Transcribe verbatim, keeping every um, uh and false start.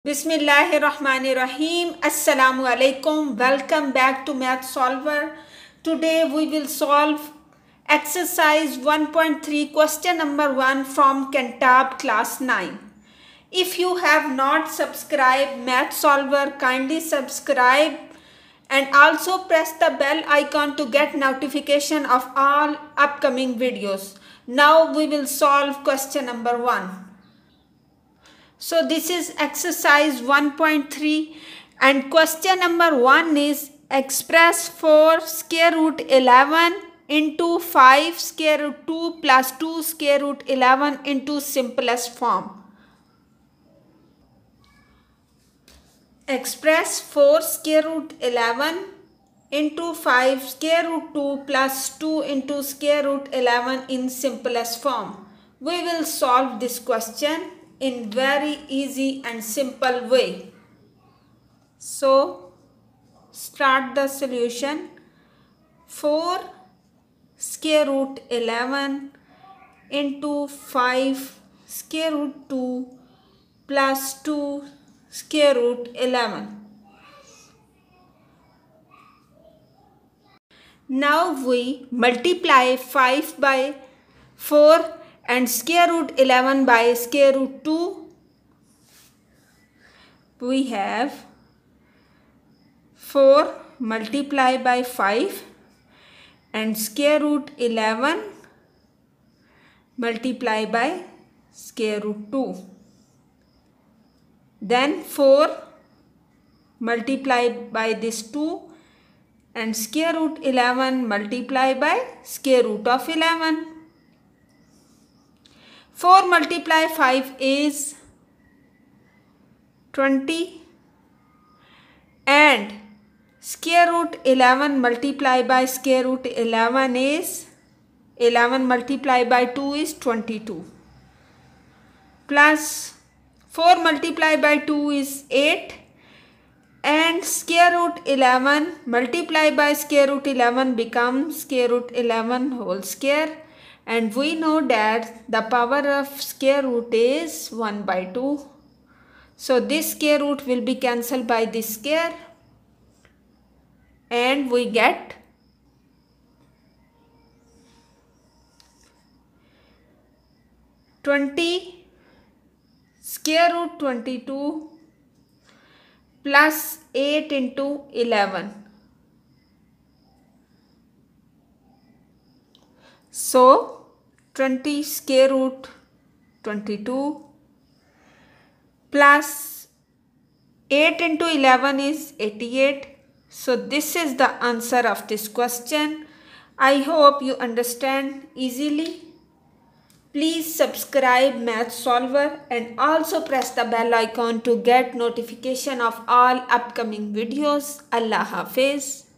Bismillahirrahmanirrahim. Assalamu alaikum. Welcome back to Math Solver. Today we will solve exercise one point three question number one from Cantab class nine. If you have not subscribed Math Solver, kindly subscribe and also press the bell icon to get notification of all upcoming videos. Now we will solve question number one. So this is exercise one point three and question number one is express four square root eleven into five square root two plus two square root eleven into simplest form. Express four square root eleven into five square root two plus two into square root eleven in simplest form. We will solve this question in very easy and simple way. So start the solution. four square root eleven into five square root two plus two square root eleven. Now we multiply five by four and square root eleven by square root two. We have four multiplied by five and square root eleven multiplied by square root two. Then four multiplied by this two and square root eleven multiplied by square root of eleven. four multiply five is twenty and square root eleven multiplied by square root eleven is eleven multiplied by two is twenty-two plus four multiplied by two is eight and square root eleven multiplied by square root eleven becomes square root eleven whole square. And we know that the power of square root is one by two. So this square root will be cancelled by this square. And we get twenty square root twenty-two plus eight into eleven. So twenty square root twenty-two plus eight into eleven is eighty-eight. So this is the answer of this question. I hope you understand easily. Please subscribe Math Solver and also press the bell icon to get notification of all upcoming videos. Allah Hafiz.